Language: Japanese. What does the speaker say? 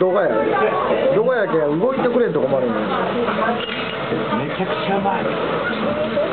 動画や動画やけん動いてくれんと困るんだよ。 めちゃくちゃうまい。